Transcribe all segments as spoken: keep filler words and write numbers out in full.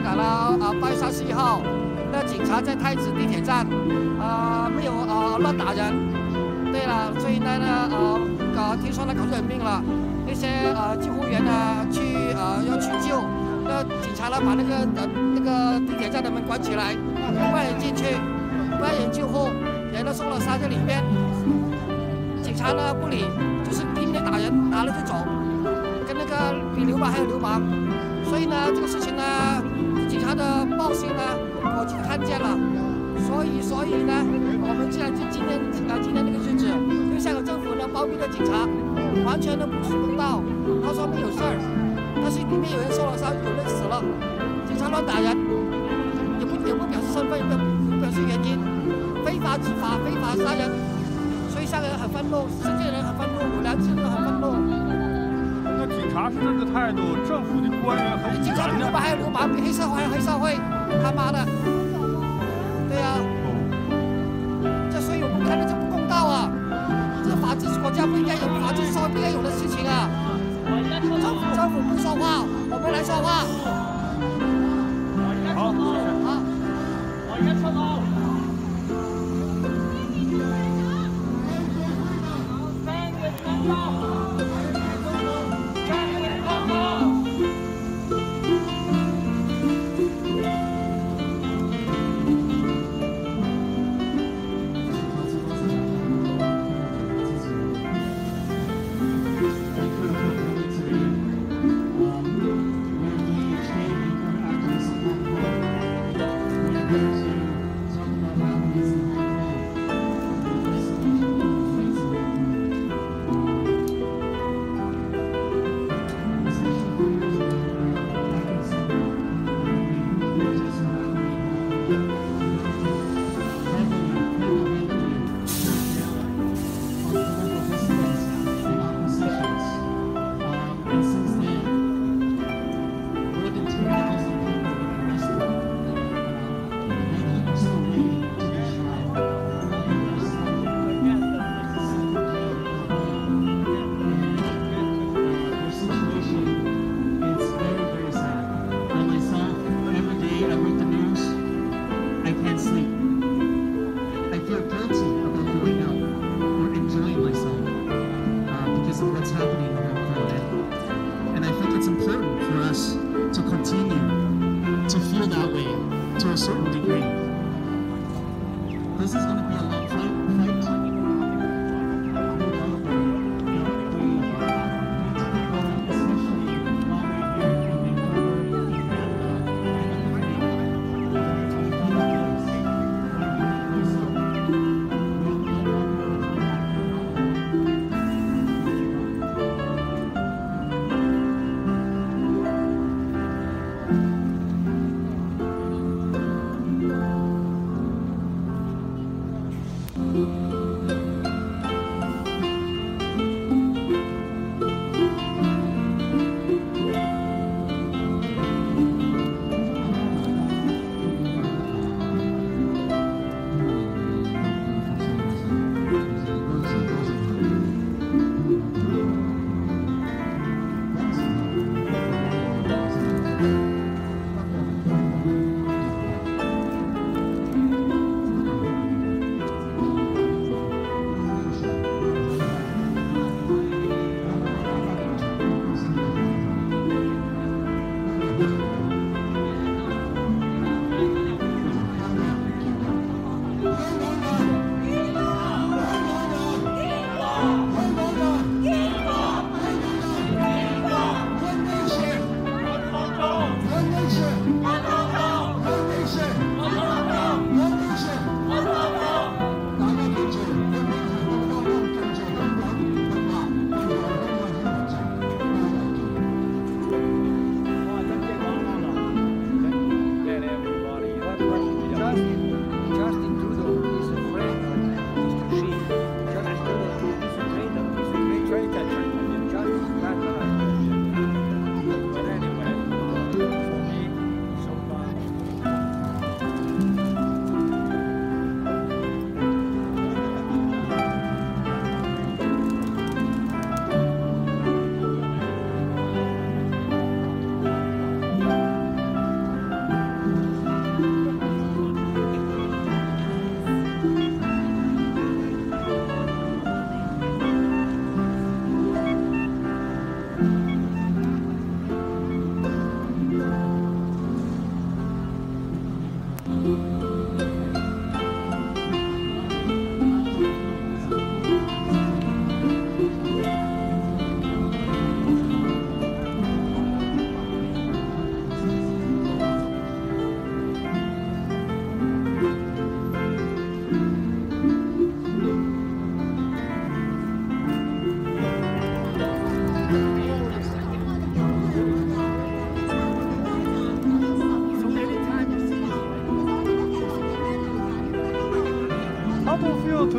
香港了啊，八月三十一号，那警察在太子地铁站啊、呃、没有啊、呃、乱打人。对了，所以呢呢呃搞听说呢搞出人命了，那些呃救护员呢去呃要去救，那警察呢把那个呃那个地铁站的门关起来，不让人进去，不让人救护，人都送了山在里面。警察呢不理，就是拼命打人，打了就走，跟那个比流氓还有流氓。所以呢，这个事情呢，警察的暴行呢，我就看见了。所以，所以呢，我们既然就今天啊，今天这个日子，因为香港政府呢包庇了警察，完全都不是公道。他说没有事儿，但是里面有人受了伤，有人死了，警察乱打人，也不也不表示身份，也不也不表示原因，非法执法，非法杀人。所以香港人很愤怒，世界人很愤怒，有良心的人很愤怒。 那警察是这个态度，政府的官员很警察比流氓还有流氓，比黑社会还有黑社会，他妈的！对呀、啊，这所以我们看到这不公道啊！这法治国家不应该有，法治社会不应该有的事情啊！政府政府不说话，我们来说话。 好， 好， 我而家出口。三月三號。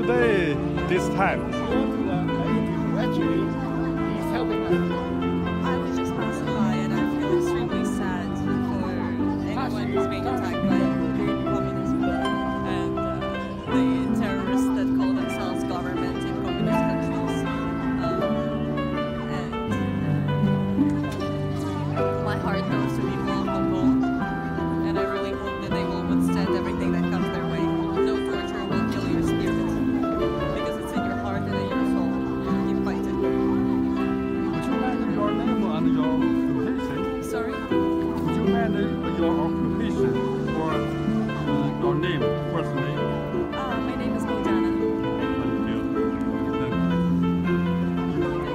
today, this time? Actually, he's helping us. I was just passing by and I feel extremely sad for anyone who's being attacked by communism and uh, the terrorists that call themselves government in communist countries. Um, and my heart goes to people of Hong Kong, and I really hope that they will withstand everything that comes their way. No torture will kill your spirit, because it's in your heart and in your soul. You fight it. Would you mind your name and your occupation? Sorry? Would you mind your occupation or uh, your name, first name? Uh, my name is Bojana. Thank you. Thank you.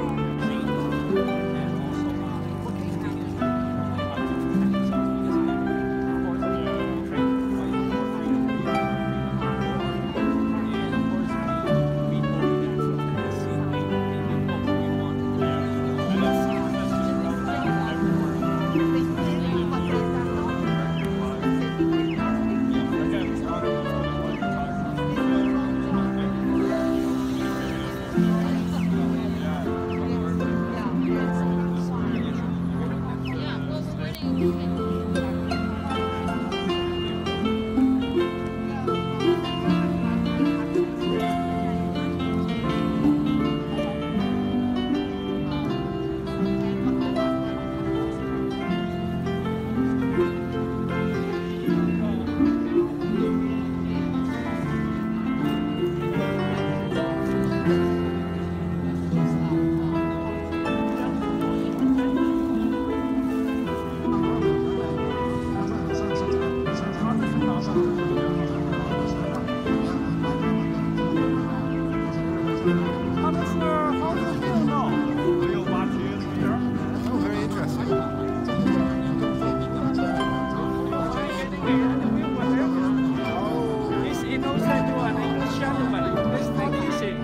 He's innocent to an English gentleman. Let's take it easy.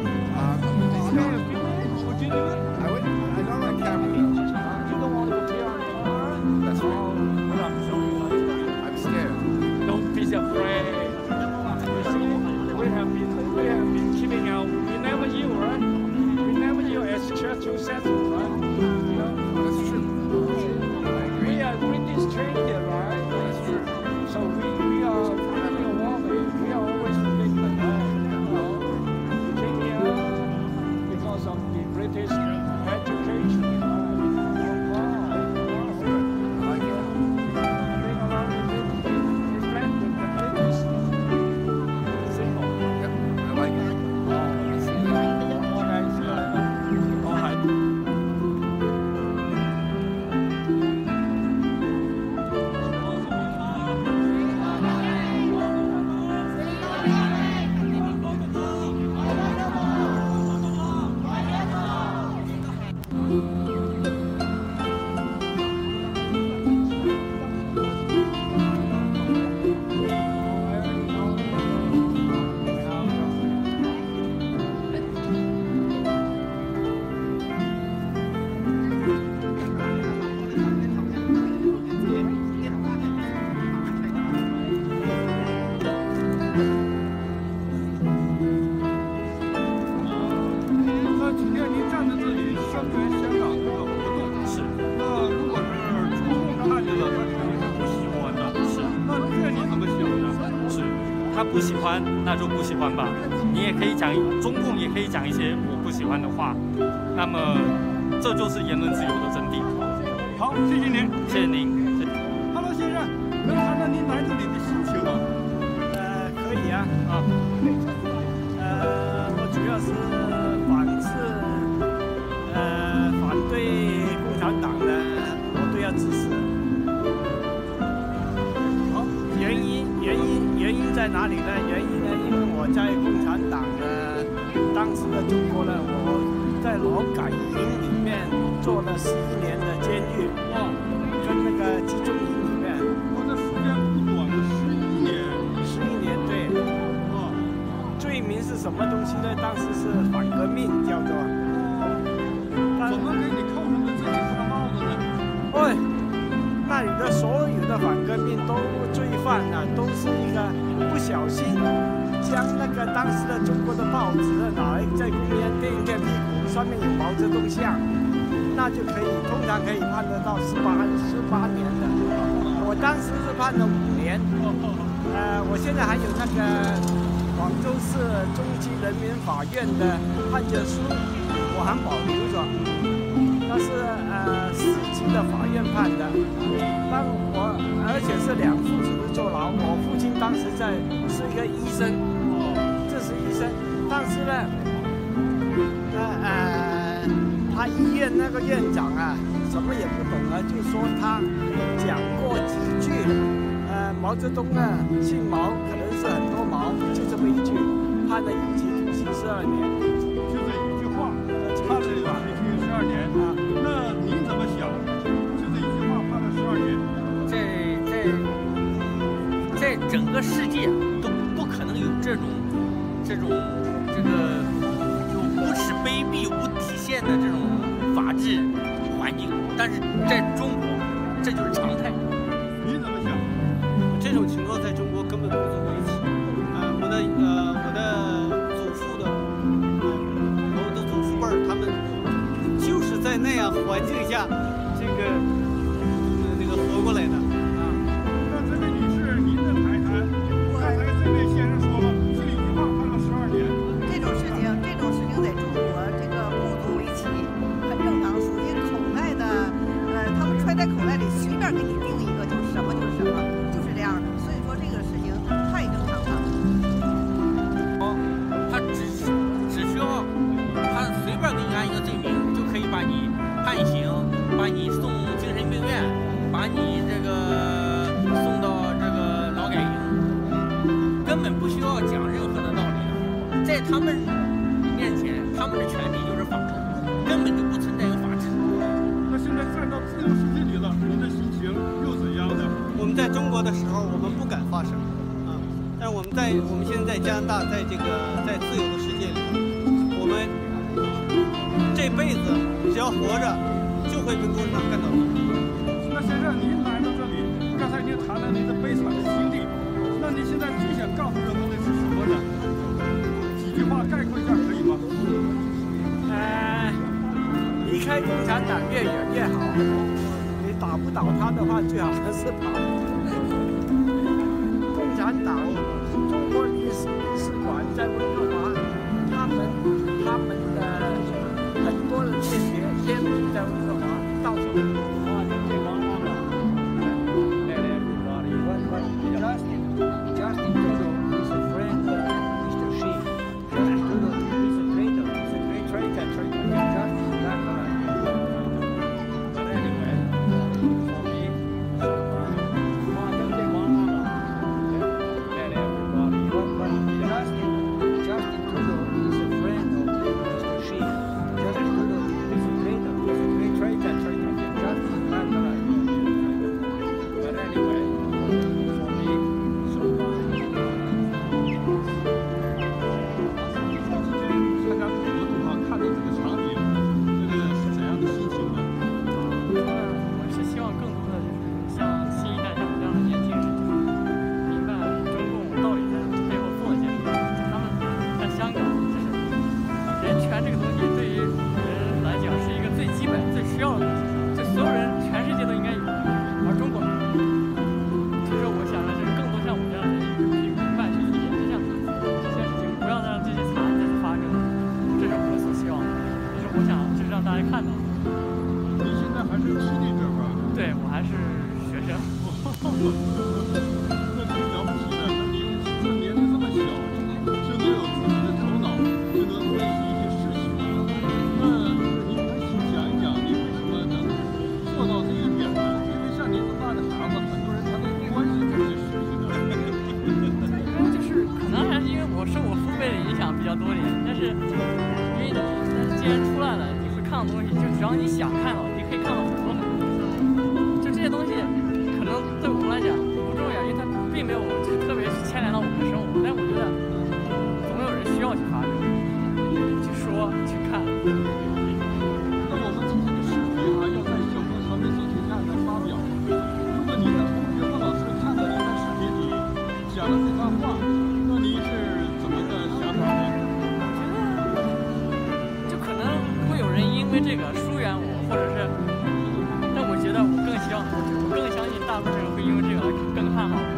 Would you do it? I would. I don't like camera. You don't want to appear on camera? That's right. Oh, I'm scared. don't be afraid. You see, we have been, we have been keeping out. We never yield, right? We never yield as Churchill said, right? You know? That's true. We are British trained, right? That's true. So we, we are having a war. We are always thinking that uh, we came here because of the British education. Right? I like it. Being around the British, we friend with the British. Simple. Yep. I like it. All right, so, all right. 那今天您站在这里声援香港这个活动，是。那如果是中共看见了，他肯定是不喜欢的。是。那这你怎么想呢？ 是，他不喜欢，那就不喜欢吧。你也可以讲，中共也可以讲一些我不喜欢的话。那么，这就是言论自由的真谛。 好，谢谢您。 谢谢您。谢谢 Hello，先生，能谈谈您来这里的心情吗？ 呃，可以啊， 啊， 呃，我主要是反是呃反对共产党的，我都要支持。 好， 原因原因原因在哪里呢？原因呢，因为我在共产党呢，当时的中国呢，我在劳改营里面做了十一年的监狱， 哇， 跟那个集中营里面我这时间不短的十一年。 十一年，对。 啊， 罪名是什么东西呢？当时是反革命，叫做。但怎么给你扣上的这几个帽子呢？ 喂，那里的所有的反革命都罪犯啊，都是一个不小心将那个当时的中国的报纸拿来在公园垫一垫屁股，上面有毛泽东像，那就可以，通常可以判得到十八十八年的。我当时是判了五年。呃，我现在还有那个广州市中级人民法院的判决书，我还保留着。那是呃市级的法院判的，当我而且是两父子的坐牢。我父亲当时在是一个医生，这是医生，但是呢，呃呃，他医院那个院长啊，什么也不懂啊，就说他讲过几句，呃，毛泽东呢姓毛，可能是很多毛，就这么一句，判了有期徒刑十二年， 就这一句话，判了有期徒刑十二年啊。那您怎么想？就这一句话判了十二年， 在在在整个世界都不可能有这种这种这个就无耻卑鄙无底线的这种法治环境，但是在中国这就是常态。 您怎么想？ 这种情况在中国根本不足为奇。啊、呃，我的呃我的祖父的，呃、我的祖父辈儿他们就是在那样环境下，这个呃那个活过来的啊。 那这位女士，您的谈谈，刚才这位先生说了，就一句话判了十二年。 这种事情，这种事情在中国这个不足为奇，很正常，属于口袋的，呃，他们揣在口袋里，随便给你定一个，就是什么就是什么，就是这样的。所以说这个事情太正常了。 哦，他只只需要他随便给你按一个罪名，就可以把你判刑，把你送精神病院，把你这个送到这个劳改营，根本不需要讲任何的道理的。在他们面前，他们的权利就是法治，根本就不存在有法治。 那现在站到自由世界里了，您的心情又怎样呢？ 我们在中国的时候，我们不敢发声啊，但是我们在我们现在在加拿大，在这个在自由的世界里，我们这辈子只要活着，就会跟共产党干到底。 那先生，您来到这里，刚才您谈了您的悲惨的经历，那您现在最想告诉人们的是什么呢？几句话概括一下可以吗？ 呃，离开共产党越远越好。你打不倒他的话，最好还是跑。共产党，中国历史领事馆在温哥华，他们他们的很多的间谍间谍在温哥华，到处都有。 Justin Trudeau is a friend of Mister Xi. Justin Trudeau is a traitor. He's a great traitor. Traitor. Justin is not But anyway, for me, so uh, let everybody. But Justin, Justin Trudeau is a friend of Mister Xi. Justin Trudeau is a traitor. He's a great traitor. Traitor. Justin is not But anyway, for me, so. 参加活动啊，看到这个场景，这个是怎样的心情呢？ 我是希望更多的就是像新一代像我这样的年轻人，就是明白中共到底在背后做了些什么。他们在香港，就是人权这个东西对于人来讲是一个最基本、最需要的东西，就所有人全世界都应该有，而中国没有。所以说，我想让就是更多像我这样的人去明白、去理解这样这些事情，不要再让这些惨案再次发生。这是我所希望的，也是我想就是让大家看到。 你现在还是青年者吧？ 对，我还是学生。 那挺了不起的，那您这年龄这么小，就能有自己的头脑，就能分析一些事情。那您能讲一讲您为什么能做到这一点呢？因为像您这么大的孩子，很多人他都关心这些事情的。 就是可能还是因为我受我父辈的影响比较多一点，但是因为但是既然出来了，你会看到东西，就只要你想看到，你可以看到很多很多东西。就这些东西，可能对我们来讲不重要，因为它并没有就是特别牵连到我们的生活。但我觉得总有人需要去发声，去说，去看。 那我们今天的视频啊，要在小红传媒社群下来发表。如果您的同学或老师看到您在视频里讲了这番话，那您是怎好。